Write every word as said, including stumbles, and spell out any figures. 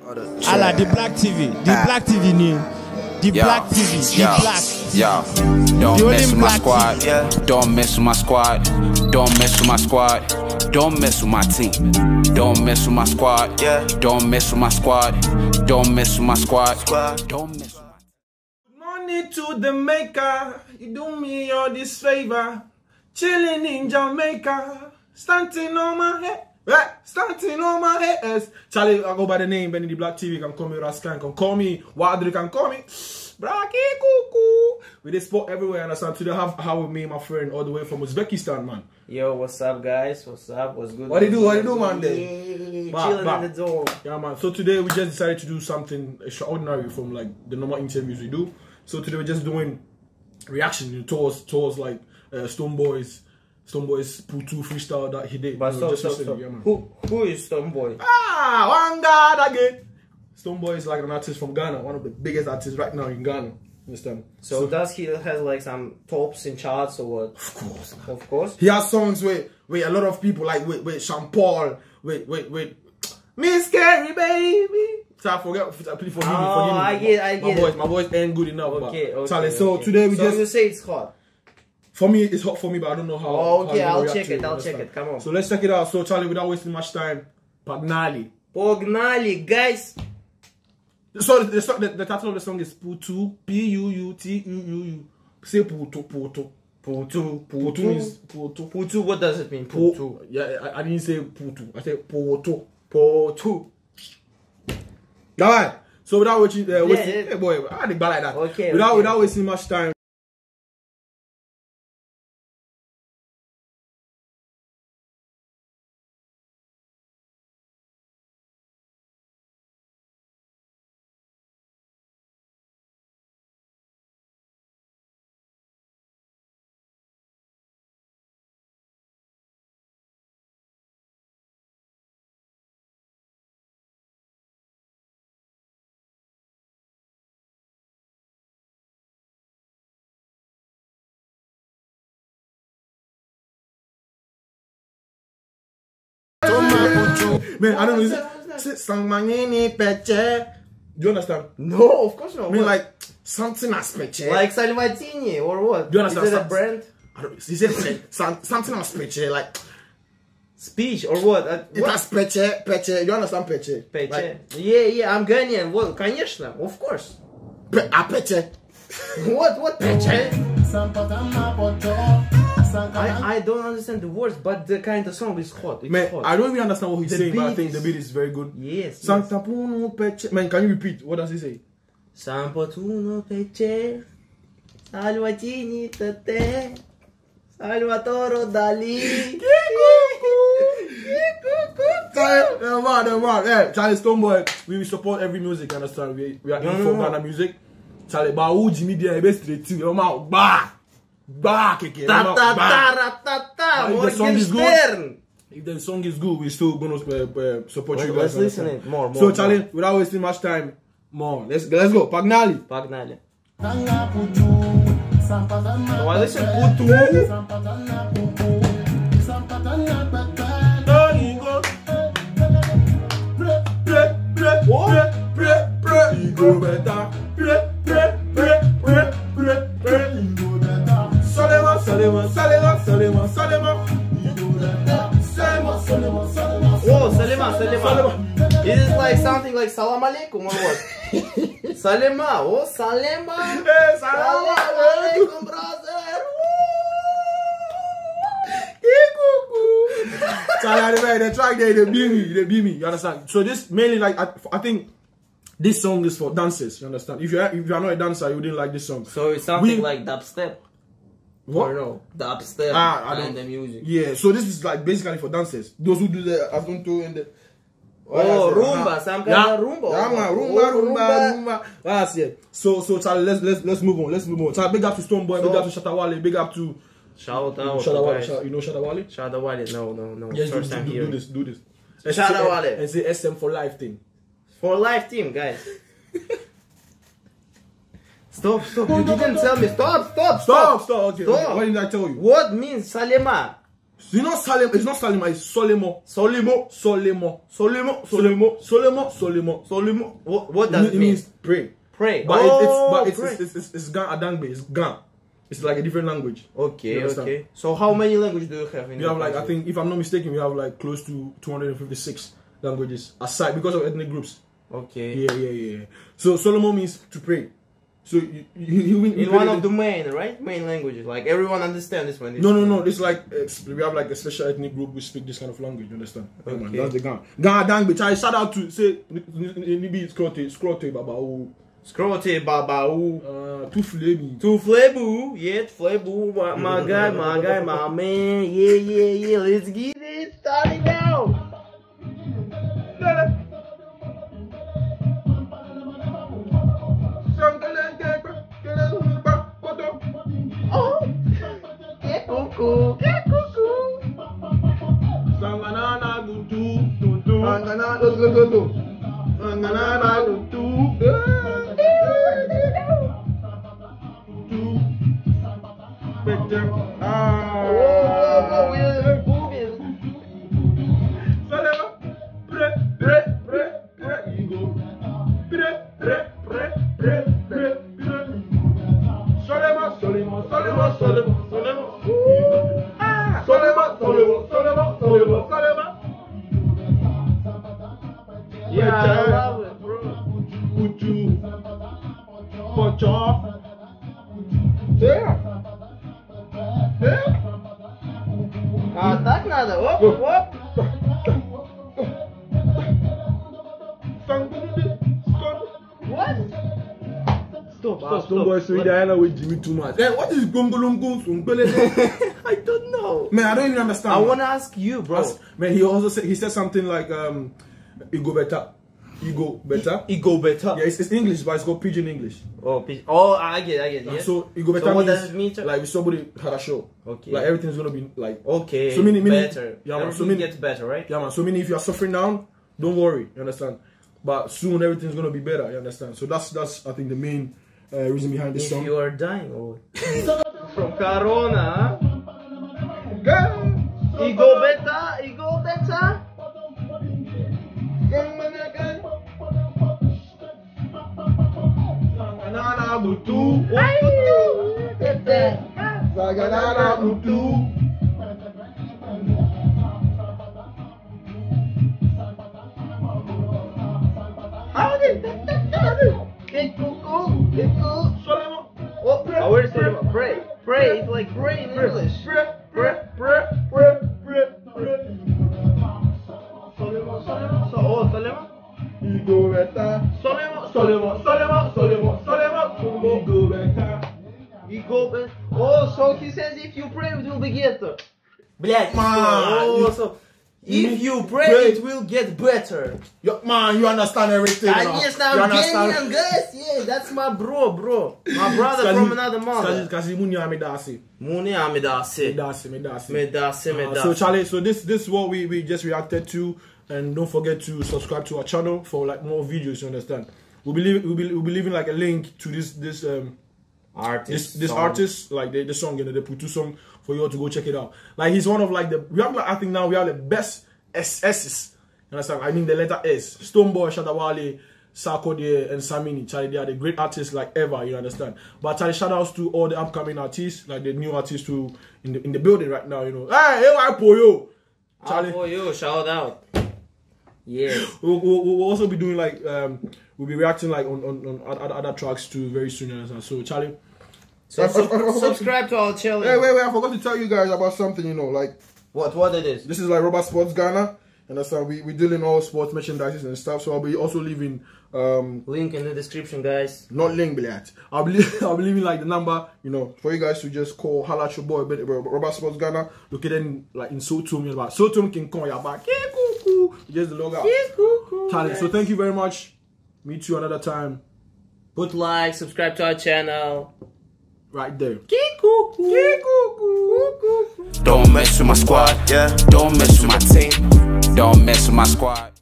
Allah, the Black T V. The Ah. Black T V new. The Yo, Black T V. The yo, Black. yo, The don't only mess with my Black squad. T V. Don't mess with my squad. Don't mess with my squad. Don't mess with my team. Don't mess with my squad. Don't mess with my squad. Don't mess with my squad. Don't mess with my Money to the maker, you do me all this favor. Chilling in Jamaica, stunting on my head. Eh, stunting on my head. Charlie, I go by the name Benny the Black T V. You can call me Raskan, can call me Wadri, can call me Braki Kuku. We they sport everywhere, and I stand today have how with me, my friend, all the way from Uzbekistan, man. Yo, what's up, guys? What's up? What's good? What do you do? What do you do, man? Then? Yeah, Bah, chilling bah. in the door. Yeah, man. So today we just decided to do something extraordinary from like the normal interviews we do. So today we're just doing reaction towards towards like uh, Stone Boys, Stone Boys Putu freestyle that he did. But You know, stop, just stop, recently, stop. yeah, man. Who, who is Stonebwoy? Ah, one God again. Stone Boy is like an artist from Ghana, one of the biggest artists right now in Ghana. Understand? So, does he has like some tops in charts or what? Of course, man. Of course. He has songs with with a lot of people like with with Sean Paul, with with with Miss Scary Baby. So I forget, please forgive me, forgive me. Oh, I get, I my get voice, it. my voice ain't good enough. Okay, but, okay. Charlie, so okay. today we so just you say it's hot. for me it's hot for me, but I don't know how. Oh, okay, how I'll react check to it, I'll understand? check it, come on. So let's check it out. So Charlie, without wasting much time, Pagnali. Pognaly, guys. So the, the, the, the title of the song is Putu, P U U T U U U. Say Putu, Putu. Putu, Putu is Putu. Putu, what does it mean? Po- Putu. Yeah, I, I didn't say Putu. I said Putu. Putu. Alright. So without wasting, uh, wasting yeah. hey boy, I think bad like that. Okay, Without okay, without okay. wasting much time. Man, I don't know. Is it, is it Sang Mangini Peche? Do you understand? No, of course not. I mean, What? like something as Peche. Like Salvatini or what? Do you understand? Is it a Some- brand? I don't. Is it Pe- some, something as Peche? Like Speech or what? Uh, it what? has Peche. Peche. You understand Peche? Peche. Like, Yeah, yeah, I'm Ghanaian. Well, конечно, of course. pe- a Peche. What, what Peche? I, I don't understand the words, but the kind of song is hot. It's Man, hot. I don't even understand what he's The saying, but I beat think the is- beat is very good. Yes, Santa yes. Puno Peche. Man, can you repeat? What does he say? Sampotuno Peche, Salvatini Tate, Salvatore Dali. Charlie, yeah, man, yeah, man. Yeah, Charlie Stonebwoy, we will support every music, you understand? We, we are No, in no, for no. Ghana music. Charlie, but who Jimmy Dia, best straight to your mouth, bah, bah, keke, Ta your ta mouth, bah. ta ta ta, But if the song is good, Morgenstern. If the song is good, we're still gonna uh, uh, support Let's- you guys. let's listen understand? it more, more, So more. Charlie, without wasting much time, more. Let's let's go. Pagnali. Pognaly. So I listen Putu. There you go. Pre, pre, pre, pre, pre, you go better. Pre, pre, pre, pre, pre, pre, you go better. Salema, salema, salema, salema, salema. You go better. Salema, salema, salema. Oh, Salema, Salema. Is it like something like Salam Alaikum or what? Salema, oh, Salema. Hey, Salam salema. Alaikum, brother. Charlie, right, the track there, they beat me, they beat me. You understand? So this mainly like I, I think this song is for dancers. You understand? If you are, if you are not a dancer, you wouldn't like this song. So it's something We- like dubstep. What? Or no, dubstep Ah, I and don't. the music. Yeah. So this is like basically for dancers. Those who do the Asunto and the. Oh, rumba, some kind yeah. of rumba. Yeah, man, rumba, Oh, rumba, rumba. That's it. So, so Charlie, let's let's let's move on. Let's move on. Charlie, big up to Stonebwoy, big So- up to Shatawale, big up to Shout out, Shatawale. guys. Sha- You know Shatawale? Shatawale, no, no, no. Yes, do, First do, time do, here. do this, do this. Shatawale. And say S M for life thing. For live team, guys. Stop, stop. You didn't tell me. Stop, stop, Stop, stop. Okay, Stop. okay. What did I tell you? What means Salema? You know Salem, it's not Salema, it's Solemo. Solimo. Solemo. Solimo. Solemo. Solemo. Solemo. Solimo. What, what does It it mean? means pray. Pray. But oh, it, it's but it's pray. it's it's, it's, it's Gan Adangbe. It's Gan. It's like a different language. Okay, You understand? okay. So how many languages do you have in We your have like I country? think if I'm not mistaken, we have like close to two hundred fifty-six languages aside because of ethnic groups. Okay. Yeah, yeah, yeah. So Solomon means to pray. So you you, you, you In one of the main, right? Main languages. Like everyone understands this one. No, no, no. It's like it's, we have like a special ethnic group who speak this kind of language. You understand? Yeah, man, Okay. that's the Gan. Gan Adangbe. I shout out to say maybe it's Scrote, Scrote Baba. Oh, Scrote Babau. uh, to Flebi. To Flebu. Yeah, Flebu. My, my guy, my guy, my man. Yeah, yeah, yeah. Let's get it started now. Oh. Yeah, cuckoo. Yeah, cuckoo. Sanganana do do do do. Angana, let's go, go, go. Sanganana do do. Do. Better. Ah. Whoa, whoa, whoa, we're moving. Salema. Pre, pre, pre, pre. You go. Pre, pre, pre, pre, pre, pre. Solema, Solema, Solema, Solema, Solema. Ah. Solema, Solema, Solema, Solema, Solema. Yeah, I love it, bro. Uju. Pocho. Yeah. Yeah. А так надо, оп, оп. What? Stop, stop, Stone Boy Sweet Diana with Jimmy too much. Hey, what is Gongolongo Sungbele? I don't know. Man, I don't even understand. I wanna ask you, bro. Man, he also said he said something like um, "You go better, you go better." It go better. Yeah, it's, it's English, but it's called Pidgin English. Oh, pe- oh, I get, I get. Uh, Yeah. So you go better So what means does it mean, sir? like if somebody had a show. Okay. Like everything's gonna be like Okay. So meaning, meaning better. Yeah, man. Everything So meaning gets better, right? Yeah, man. So meaning if you are suffering now, don't worry. You understand? But soon everything's gonna be better. You understand? So that's that's I think the main uh, reason behind this If song. you are dying, oh. From Corona. It go better. It go better. Zaganana butu, zaganana butu. Get cuckoo. Get cuckoo. Oh, oh, where's Solomon? Pray. Pray. It's like pray in English. Pray, pray, pray, pray, pray, pray. Solomon, Solomon. So, oh, Solomon. You go better. Solomon, Solomon, Solomon, Solomon, Solomon. You go better. You go back. Oh, so he says if you pray, it will be better. Блять, Man, oh, you- so you if you pray, pray. it will get better. Yo, man, you understand everything. now. Конечно, You I'm understand? Kenyan, guys. Yeah, that's my bro, bro. My brother Skazi- from another Skazi- mother. Skazi Muni Amidasi. Muni amidase. Medasi, Medasi. Medase, Uh, medase. so Charlie, so this this is what we, we just reacted to, and don't forget to subscribe to our channel for like more videos. You understand? We'll be leaving, we'll be, we'll be leaving like a link to this this um Artist. this this song. artist, like the, the song, you know, the Putu song, for you all to go check it out. Like he's one of like the we have like I think now we have the best S S's. You understand? I mean the letter S. Stonebwoy, Shadawale, Sarkodie, and Samini. Charlie, they are the great artists like ever. You understand? But Charlie, shout outs to all the upcoming artists, like the new artists who in the in the building right now. You know, hey, hey, I pour you, Charlie. Ah, for you, shout out. Yeah. We'll, we'll, we'll also be doing like um we'll be reacting like on on, on other, other tracks too very soon. You understand? So Charlie. So sub- subscribe to our channel. Hey, wait, wait! I forgot to tell you guys about something. You know, like. What? What it is? This is like Robert Sports Ghana, and that's how we we deal in all sports merchandises and stuff. So I'll be also leaving um Link in the description, guys. not link billiard. I'll be I'll be leaving like the number, you know, for you guys to just call holla at your boy Robert Sports Ghana. Look at them like in Sotum, you know, Sotum can call you back. Just the logo. Talent. So thank you very much. Meet you another time. Put like, subscribe to our channel. Right there. Don't mess with my squad, yeah. Don't mess with my team. Don't mess with my squad.